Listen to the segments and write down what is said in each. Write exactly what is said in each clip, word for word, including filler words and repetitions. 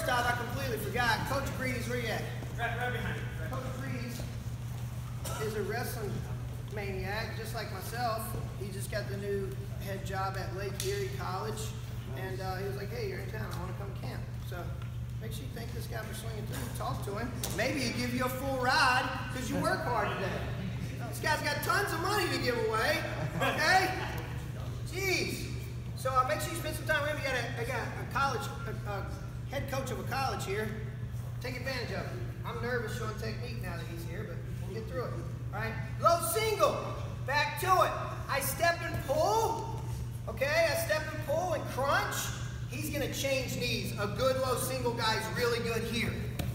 first off, I completely forgot. Coach Breeze, where you at? Right, right behind you. Right. Coach Breeze is a wrestling maniac, just like myself. He just got the new head job at Lake Erie College, and uh, he was like, "Hey, you're in town. I want to come camp." So make sure you thank this guy for swinging through. Talk to him. Maybe he'll give you a full ride because you work hard today. This guy's got tons of money to give away. Okay? Jeez. So uh, make sure you spend some time with him. You got a, I got a college, a, a head coach of a college here. Take advantage of it. I'm nervous showing technique now that he's here, but we'll get through it. All right? Low single. Back to it. I step and pull. Okay? I step and pull and crunch. He's going to change knees. A good low single guy's really good here.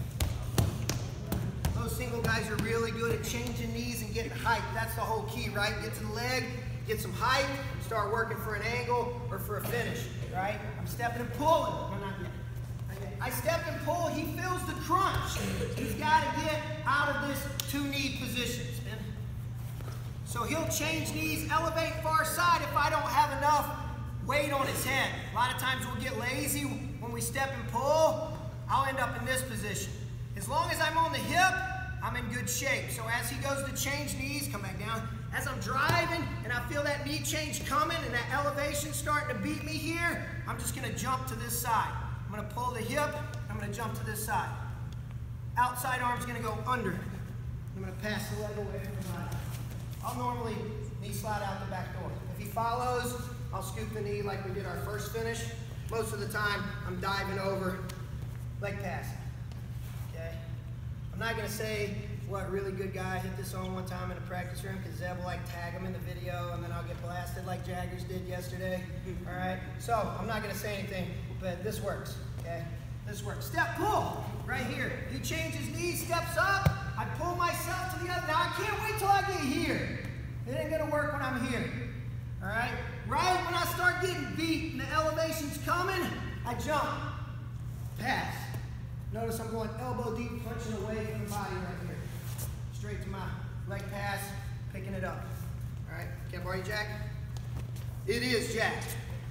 Low single guys are really good at changing knees and getting height. That's the whole key, right? Get to the leg, get some height, start working for an angle or for a finish, right? I'm stepping and pulling. No, not yet. I step and pull, he feels the crunch. He's got to get out of this two knee position. Spin. So he'll change knees, elevate far side if I don't have enough weight on his head. A lot of times we'll get lazy when we step and pull. I'll end up in this position. As long as I'm on the hip, I'm in good shape. So as he goes to change knees, come back down. As I'm driving and I feel that knee change coming and that elevation starting to beat me here, I'm just going to jump to this side. I'm going to pull the hip, I'm going to jump to this side. Outside arm's going to go under. I'm going to pass the leg away from the body. I'll normally knee slide out the back door. If he follows, I'll scoop the knee like we did our first finish. Most of the time, I'm diving over, leg pass. Okay? I'm not going to say what really good guy hit this on one time in a practice room because Zeb will like tag him in the video and then I'll get blasted like Jaggers did yesterday. All right? So I'm not going to say anything, but this works. Okay? This works. Step pull right here. He changes knees, steps up. I pull myself to the other. Now I can't wait till I get here. It ain't going to work when I'm here. All right? Right when I start getting beat and the elevation's coming, I jump. Pass. Notice I'm going elbow deep, punching away from the body right here. Straight to my leg pass, picking it up. All right, can I borrow you, Jack? It is Jack.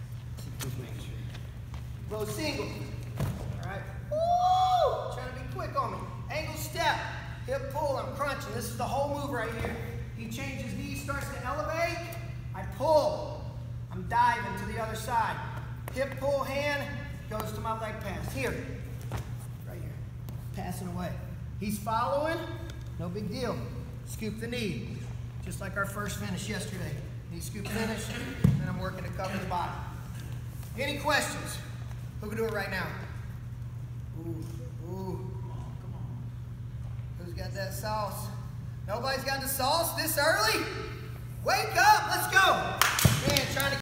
Low single. All right. Woo! Trying to be quick on me. Angle step, hip pull, I'm crunching. This is the whole move right here. He changes knees, starts to elevate. I pull. I'm diving to the other side. Hip pull hand goes to my leg pass. Here. Passing away. He's following, no big deal. Scoop the knee, just like our first finish yesterday. Knee scoop finish, and I'm working to cover the body. Any questions? Who can do it right now? Ooh, ooh. Who's got that sauce? Nobody's got the sauce this early? Wake up, let's go. Man, trying to